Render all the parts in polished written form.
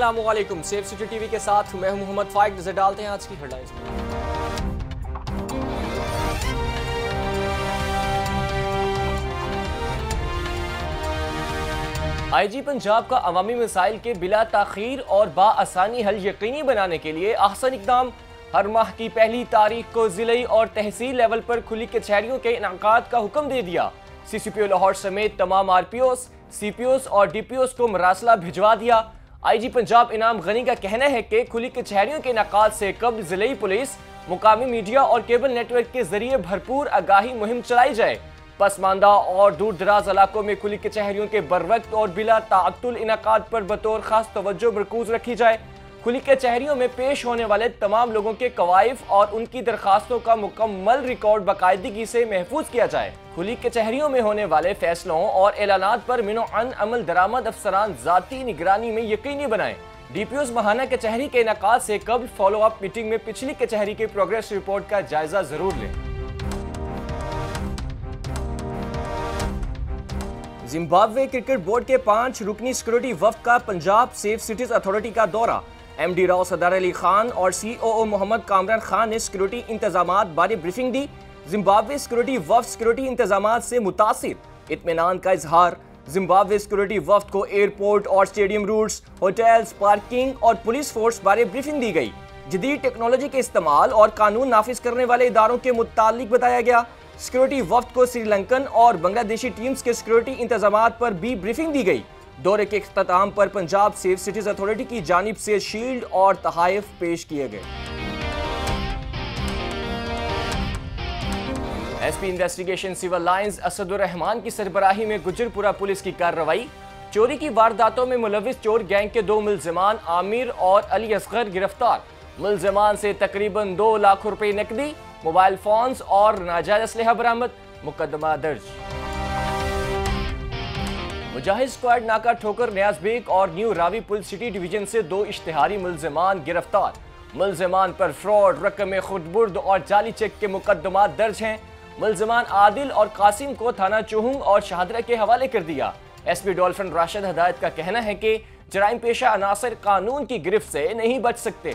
अस्सलामुअलैकुम। Safe city TV के साथ मैं हूं मोहम्मद फाइक। नजर डालते हैं आज की हेडलाइंस में। आईजी पंजाब का अवामी मसाइल के बिला ताखीर और बाआसानी हल यकीनी बनाने के लिए अहसन इकदाम। हर माह की पहली तारीख को जिले और तहसील लेवल पर खुली कचहरियों के इनाकात का हुक्म दे दिया। CCPO लाहौर समेत तमाम RPOs, CPOs और DPOs को मरासला भिजवा दिया। IG पंजाब इनाम गनी का कहना है कि खुली कचहरियों के इनाकात से कब्ल जिले पुलिस, मुकामी मीडिया और केबल नेटवर्क के जरिए भरपूर आगाही मुहिम चलाई जाए। पसमानदा और दूर दराज इलाकों में खुली कचहरियों के बरवक्त और बिला ताअत्तुल इनाकात पर बतौर खास तवज्जो मरकूज रखी जाए। खुली कचहरियों में पेश होने वाले तमाम लोगों के कवाइफ और उनकी दरखास्तों का मुकम्मल रिकॉर्ड बाकायदगी से महफूज किया जाए। खुली कचहरियों में होने वाले फैसलों और ऐलानात पर मिनो-अन अमल दरामद अफसरान जाती निगरानी में यकीनी बनाएं। DPOs महाना कचहरी के इनाकात से कब्ल फॉलो अप मीटिंग में पिछली कचहरी के प्रोग्रेस रिपोर्ट का जायजा जरूर लें। जिम्बाब्वे क्रिकेट बोर्ड के 5 रुकनी सिक्योरिटी वफ्द का पंजाब सेफ सिटीज अथॉरिटी का दौरा। MD राव सदार अली खान और COO मोहम्मद कामरान खान ने सिक्योरिटी इंतजामात बारे ब्रीफिंग दी। जिम्बाब्वे सिक्योरिटी वफ्द सिक्योरिटी इंतजामात से मुतासिर, इत्मीनान का इजहार। जिम्बाब्वे सिक्योरिटी वफ्द को एयरपोर्ट और स्टेडियम रूट्स, होटल्स, पार्किंग और पुलिस फोर्स बारे ब्रीफिंग दी गई। जदीद टेक्नोलॉजी के इस्तेमाल और कानून नाफिज करने वाले इदारों के मुतालिक बताया गया। सिक्योरिटी वफ्द को श्रीलंकन और बांग्लादेशी टीम्स के सिक्योरिटी इंतजामात पर भी ब्रीफिंग दी गई। दौरे के इख्तिताम पर पंजाब सेफ सिटीज अथॉरिटी की जानिब से शील्ड और तहाइफ पेश किए गए। SP investigation civil lines Asadur Rahman की सरबराही में गुजरपुरा पुलिस की कार्रवाई। चोरी की वारदातों में मुलविस चोर गैंग के 2 मुलजिमान आमिर और अली असगर गिरफ्तार। मुलजिमान से तकरीबन 2 लाख रुपए नकदी, मोबाइल फोन्स और नाजायज असलहा बरामद। मुकदमा दर्ज। मुजाहिद स्क्वाड नाका ठोकर नियाज बेग और न्यू रावी पुल सिटी डिवीजन से 2 इश्तिहारी मुलजिमान गिरफ्तार। मुलजिमान पर फ्रॉड, रकम खुदबुर्द और जाली चेक के मुकदमा दर्ज हैं। मुलजिमान आदिल और कासिम को थाना चुहुंग और शाहदरा के हवाले कर दिया। SP डॉल्फिन राशिद हदायत का कहना है कि जराइम पेशा अनासर कानून की गिरफ्त से नहीं बच सकते।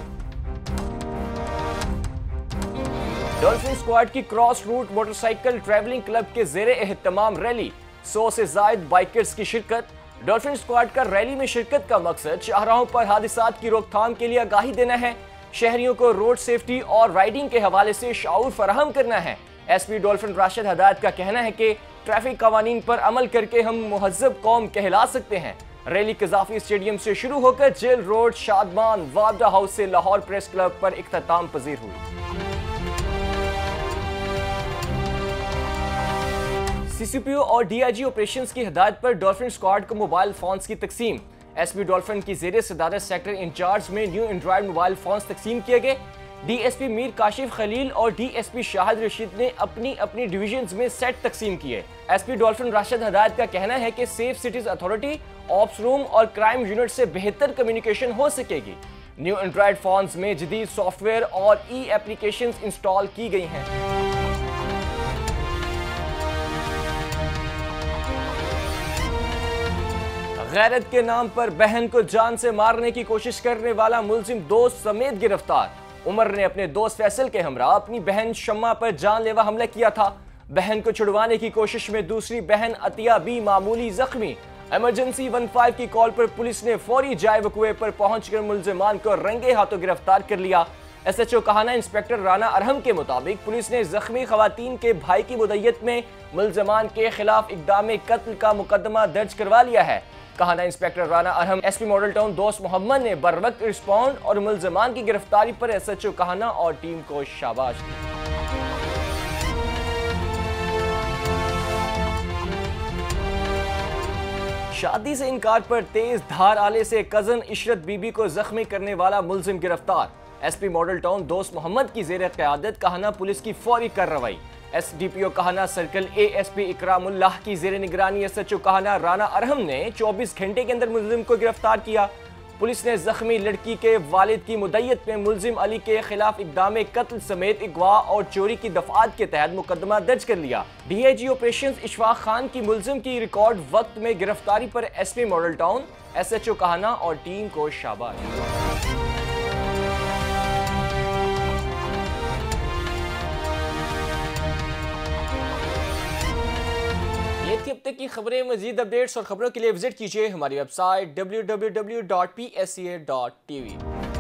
डॉल्फिन स्क्वाड की cross route motorcycle travelling club के जेरे एहतमाम रैली, 100 से जायद बाइकर्स की शिरकत। डॉल्फिन स्क्वाड का रैली में शिरकत का मकसद शाहराहों पर हादिसात की रोकथाम के लिए आगाही देना है, शहरियों को रोड सेफ्टी और राइडिंग के हवाले से शऊर फराहम करना है। SP डॉल्फिन राशिद हदायत का कहना है कि ट्रैफिक कवानीन पर अमल करके हम मुहज्जब कौम कहला सकते हैं। रैली कजाफी स्टेडियम से शुरू होकर जेल रोड, शादमान, वाबडा हाउस से लाहौर प्रेस क्लब पर इख्तिताम पजीर हुई। CCPO और DIG ऑपरेशंस की हिदायत पर डॉल्फिन स्क्वाड को मोबाइल फोन्स की तकसीम। SP डॉल्फिन की ज़ेरे सदारत सेक्टर इंचार्ज में न्यू एंड्रॉयड मोबाइल फोन्स तकसीम किए गए। DSP मीर काशिफ खलील और DSP शाहिद रशीद ने अपनी अपनी डिविजन्स में सेट तकसीम किए। SP डॉल्फिन राशिद हदायत का कहना है कि safe cities authority, ops room और क्राइम यूनिट से बेहतर कम्युनिकेशन हो सकेगी। न्यू एंड्रॉयड फोन्स में जदीद सॉफ्टवेयर और एप्लीकेशंस इंस्टॉल की गई हैं। गैरत के नाम पर बहन को जान से मारने की कोशिश करने वाला मुलजिम दोस्त समेत गिरफ्तार। उमर ने अपने दोस्त फैसल के हमरा अपनी बहन शम्मा पर जानलेवा हमला किया था। बहन को छुड़वाने की कोशिश में दूसरी बहन अतिया भी मामूली जख्मी। इमरजेंसी 15 की कॉल पर पुलिस ने फौरी जाए वकुए पर पहुंचकर मुलजिमान को रंगे हाथों गिरफ्तार कर लिया। SHO कहाना इंस्पेक्टर राना अरहम के मुताबिक पुलिस ने जख्मी खवातीन के भाई की मुद्दत में मुलजिमान के खिलाफ इक़दाम कत्ल का मुकदमा दर्ज करवा लिया है। Kahna inspector Rana Arham, SP model town Dost Mohammad ने बरवक्त रिस्पॉन्ड और मुलजिमान की गिरफ्तारी पर SHO कहाना और टीम को शाबाश दी। शादी से इनकार पर तेज धार आले से कजन इशरत बीबी को जख्मी करने वाला मुलजिम गिरफ्तार। SP model town Dost Mohammad की ज़ेर क़यादत कहाना पुलिस की फौरी कार्रवाई। SDPO Kahna circle ASP Ikramullah की ज़ेर निगरानी SHO कहाना राना अरहम ने 24 घंटे के अंदर मुलजिम को गिरफ्तार किया। पुलिस ने जख्मी लड़की के वालिद की मुद्दत में मुलजिम अली के खिलाफ इक़दाम कत्ल समेत अगवा और चोरी की दफात के तहत मुकदमा दर्ज कर लिया। DIG ऑपरेशन इशफाक खान की मुलजिम की रिकॉर्ड वक्त में गिरफ्तारी पर SP model town, SHO Kahna और टीम को शाबाश। ये थी अब तक की खबरें। मजीद अपडेट्स और खबरों के लिए विजिट कीजिए हमारी वेबसाइट www.psa.tv।